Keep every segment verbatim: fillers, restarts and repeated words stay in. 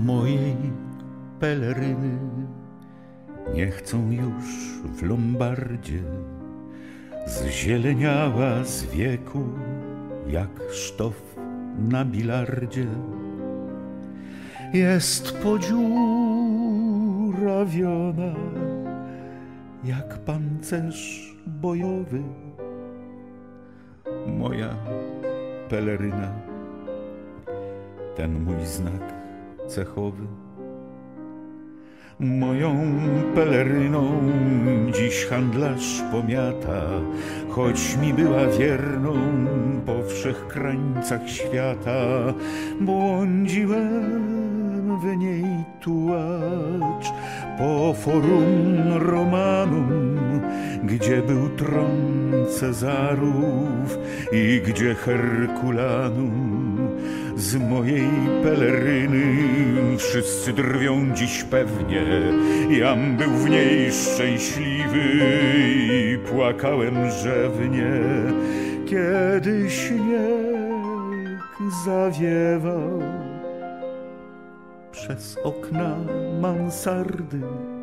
Mojej peleryny nie chcą już w Lombardzie. Zzieleniała z wieku jak sztof na bilardzie. Jest podziurawiona jak pancerz bojowy. Moja peleryna, ten mój znak cechowy. Moją peleryną dziś handlarz pomiata, choć mi była wierną po wszech krańcach świata. Błądziłem w niej tułacz po forum Romanum, gdzie był tron Cezarów i gdzie Herkulanum. Z mojej peleryny wszyscy drwią dziś pewnie. Jam był w niej szczęśliwy i płakałem rzewnie, kiedy śnieg zawiewał przez okna mansardy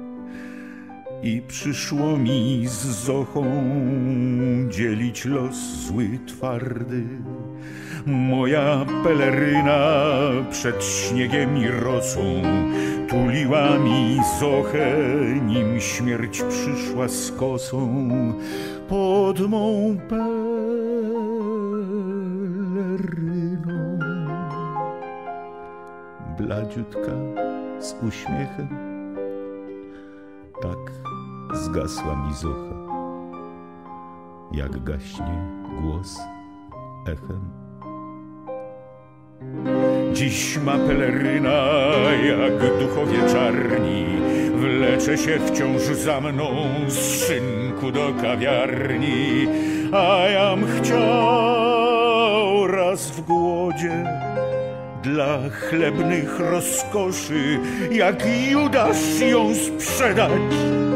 i przyszło mi z Zochą dzielić los zły twardy. Moja peleryna przed śniegiem i rosą tuliła mi Zochę, nim śmierć przyszła z kosą pod mą peleryną. Bladziutka z uśmiechem, tak zgasła mi Zocha, jak gaśnie głos echem. Dziś ma peleryna jak duchowie czarni, wlecze się wciąż za mną z szynku do kawiarni. A jam chciał raz w głodzie dla chlebnych rozkoszy jak Judasz ją sprzedać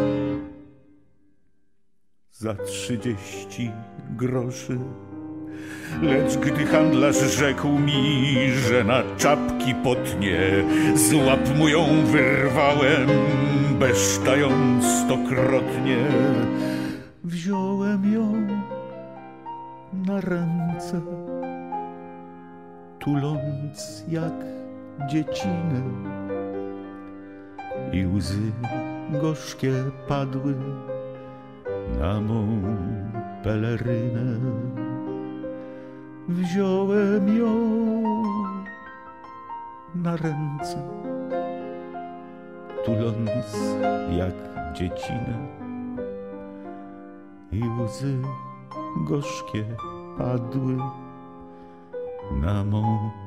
za trzydzieści groszy. Lecz gdy handlarz rzekł mi, że na czapki potnie, z łap mu ją wyrwałem, besztając stokrotnie. Wziąłem ją na ręce, tuląc jak dziecinę, i łzy gorzkie padły na mą pelerynę. Wziąłem ją na ręce, tuląc jak dziecinę, i łzy gorzkie padły na mą